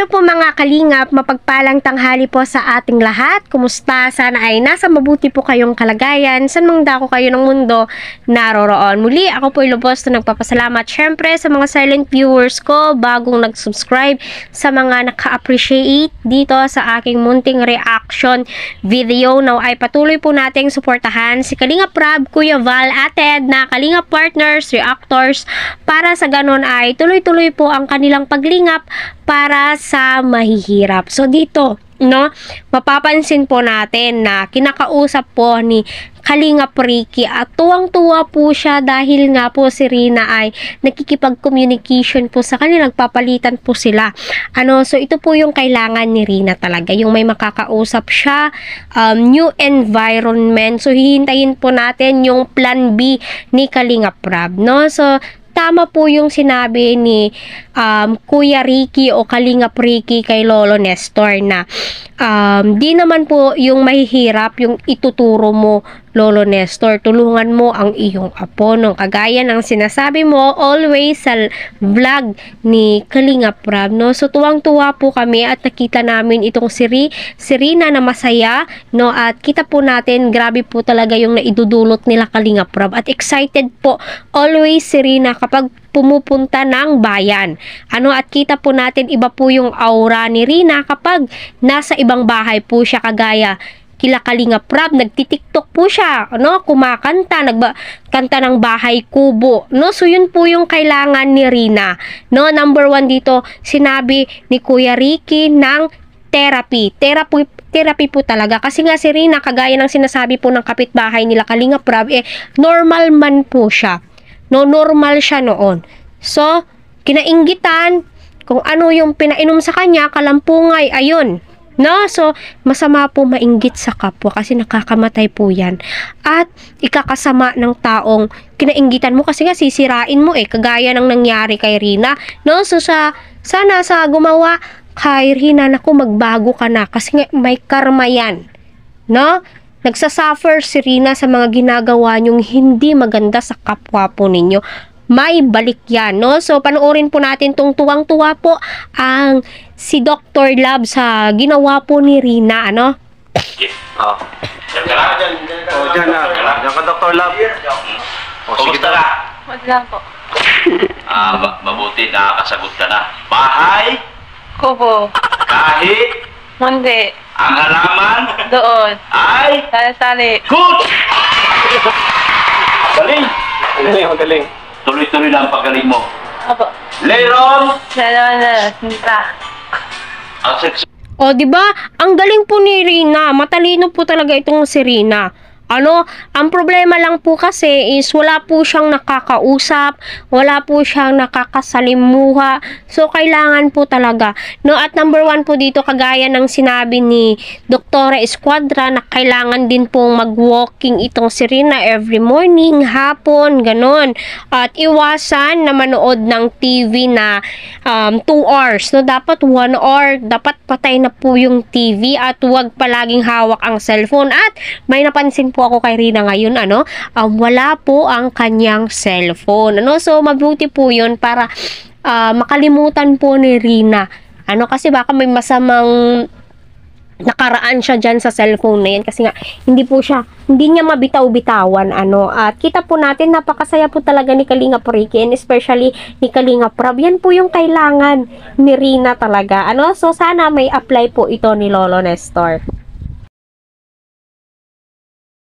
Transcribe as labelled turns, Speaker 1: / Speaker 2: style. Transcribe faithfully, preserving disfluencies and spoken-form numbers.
Speaker 1: Hello po mga kalingap, mapagpalang tanghali po sa ating lahat. Kumusta? Sana ay nasa mabuti po kayong kalagayan. San mang dako kayo ng mundo naroroon. Muli, ako po ilubos na nagpapasalamat syempre sa mga silent viewers ko, bagong nag-subscribe, sa mga naka-appreciate dito sa aking munting reaction video. Now ay patuloy po nating suportahan si Kalingap Rab, Kuya Val, Ate Ed na Kalingap partners, reactors, para sa ganon ay tuloy-tuloy po ang kanilang paglingap para sa mahihirap. So dito, no, mapapansin po natin na kinakausap po ni Kalingap Ricky at tuwang-tuwa po siya dahil nga po si Rina ay nakikipag-communication po sa kanila, nagpapalitan po sila. Ano, so ito po yung kailangan ni Rina talaga, yung may makakausap siya, um, new environment. So hihintayin po natin yung plan B ni Kalingap Rab, no? So tama po yung sinabi ni um, Kuya Ricky o Kalingap Ricky kay Lolo Nestor na um, di naman po yung mahihirap yung ituturo mo, Lolo Nestor. Tulungan mo ang iyong apo, no? Kagaya ng sinasabi mo always sa vlog ni Kalingap Rab, no? So tuwang-tuwa po kami at nakita namin itong si, si Rina na masaya, no? At kita po natin grabe po talaga yung naidudulot nila Kalingap Rab at excited po always si Rina kapag pumupunta ng bayan. Ano, at kita po natin iba po yung aura ni Rina kapag nasa ibang bahay po siya, kagaya kila Kalingap Rab, nagtitiktok po siya, ano, kumakanta, nagkanta ng Bahay Kubo, no? So yun po yung kailangan ni Rina, no? Number one dito, sinabi ni Kuya Ricky ng therapy. Therapy therapy po talaga. Kasi nga si Rina, kagaya ng sinasabi po ng kapitbahay nila Kalingap Rab, eh, normal man po siya. No, normal siya noon. So, kinainggitan kung ano yung pinainom sa kanya, kalampungay, ayun. No? So, masama po mainggit sa kapwa kasi nakakamatay po yan. At ikakasama ng taong kinainggitan mo kasi nga sisirain mo eh, kagaya ng nangyari kay Rina. No? So, sa, sana sa gumawa kay Rina, naku, magbago ka na kasi nga may karma yan. No? Nagsasuffer si Rina sa mga ginagawa niyong hindi maganda sa kapwa po ninyo. May balik yan, no? So, panoorin po natin tong tuwang-tuwa po ang si Doctor Love sa ginawa po ni Rina, ano?
Speaker 2: Oh. Diyan ka lang? Oh, diyan na. Diyan ka, Doctor Love. Oh, kumusta ka?
Speaker 3: Wala lang po.
Speaker 2: Ah, ma mabuti nakakasagot ka na. Bahay?
Speaker 3: Kubo.
Speaker 2: Kahit?
Speaker 3: Hindi.
Speaker 2: Ang halaman?
Speaker 3: Doon.
Speaker 2: Ay?
Speaker 3: Sali-sali.
Speaker 2: Good! Galing!
Speaker 4: Magaling, magaling.
Speaker 2: Tuloy-tuloy lang ang pagaling mo.
Speaker 3: Apo.
Speaker 2: Leron!
Speaker 3: Dalawa na. Sinta.
Speaker 2: Ang sexy.
Speaker 1: O, di ba? Ang galing po ni Rina. Matalino po talaga itong si Rina. Ano, ang problema lang po kasi is wala po siyang nakakausap, wala po siyang nakakasalimuha. So, kailangan po talaga. No, at number one po dito, kagaya ng sinabi ni Doktora Esquadra, na kailangan din pong mag-walking itong si Rina every morning, hapon, ganon. At iwasan na manood ng T V na um, two hours. No, dapat one hour. Dapat patay na po yung T V at huwag palaging hawak ang cellphone. At may napansin po ako kay Rina ngayon, ano, um, wala po ang kanyang cellphone, ano, so mabuti po yun para uh, makalimutan po ni Rina, ano, kasi baka may masamang nakaraan siya dyan sa cellphone na yan kasi nga hindi po siya, hindi niya mabitaw-bitawan, ano, at kita po natin napakasaya po talaga ni Kalingap Ricky and especially ni Kalingap Rab. Yan po yung kailangan ni Rina talaga, ano, so sana may apply po ito ni Lolo Nestor.